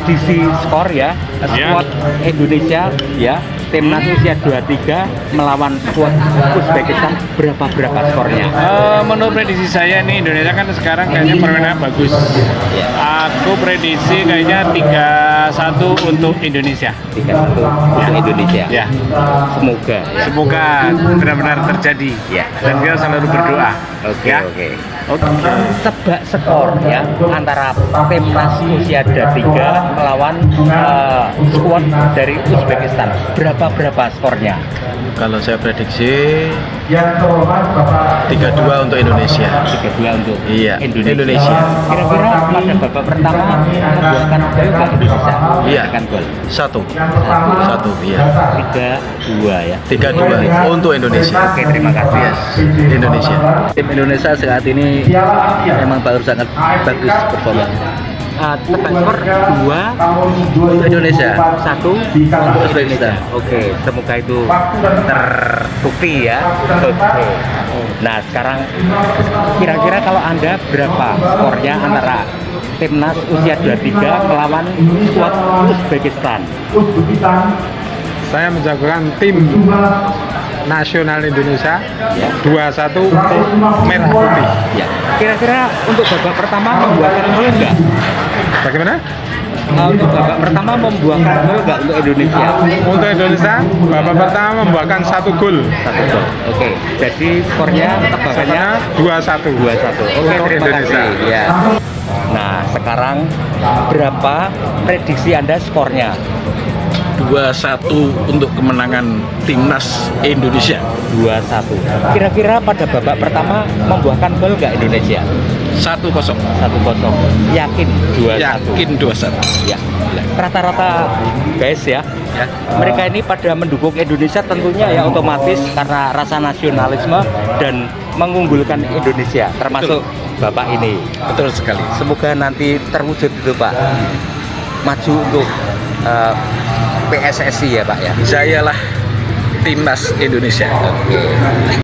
prediksi skor ya, squad Indonesia ya, timnas usia 23 melawan squad Uzbekistan berapa skornya? Menurut prediksi saya nih Indonesia kan sekarang kayaknya permainan bagus. Aku prediksi kayaknya 3-1 untuk Indonesia. 3-1 untuk Indonesia. Ya. Semoga ya. Semoga benar-benar terjadi. Ya. Dan kita selalu berdoa. Oke, Ya. oke. Tebak skor ya antara timnas usia 23 melawan squad dari Uzbekistan. Berapa skornya? Kalau saya prediksi 3-2 untuk Indonesia. 3-2 untuk Iya, Indonesia. Kira-kira pada babak pertama membuahkan gol ke Indonesia? Iya. Kan gol. 1, iya. 3-2 ya. 3-2 untuk Indonesia. Oke, terima kasih. Yes, Indonesia. Tim Indonesia saat ini memang baru sangat bagus performanya. Tebak skor 2 Untuk Indonesia, 1 untuk Uzbekistan. Oke, semoga itu terbukti ya. Oke. Nah, sekarang kira-kira kalau Anda berapa skornya antara timnas usia 23 melawan squad Uzbekistan? Saya menjagokan tim nasional Indonesia Ya. 2-1 untuk merah putih. Ya. Kira-kira untuk babak pertama membuahkan gol enggak? Bagaimana? Untuk babak pertama membuahkan gol enggak untuk Indonesia? Untuk Indonesia, babak pertama membuahkan 1 gol. 1 gol. Oke. Jadi skornya tebakannya 2-1. 2-1. Oke, Untuk terima Indonesia. kasih. Ya. Nah, sekarang berapa prediksi Anda skornya? 2-1 untuk kemenangan timnas Indonesia. 2-1. Kira-kira pada babak pertama membuahkan gol nggak Indonesia? 1-0. 1-0. Yakin 2-1. Yakin 2-1. Ya. Rata-rata guys ya, Ya. mereka ini pada mendukung Indonesia tentunya ya otomatis karena rasa nasionalisme dan mengunggulkan Indonesia termasuk Bapak ini. Betul sekali. Semoga nanti terwujud itu Pak. Maju untuk PSSI ya Pak ya. Jayalah timnas Indonesia.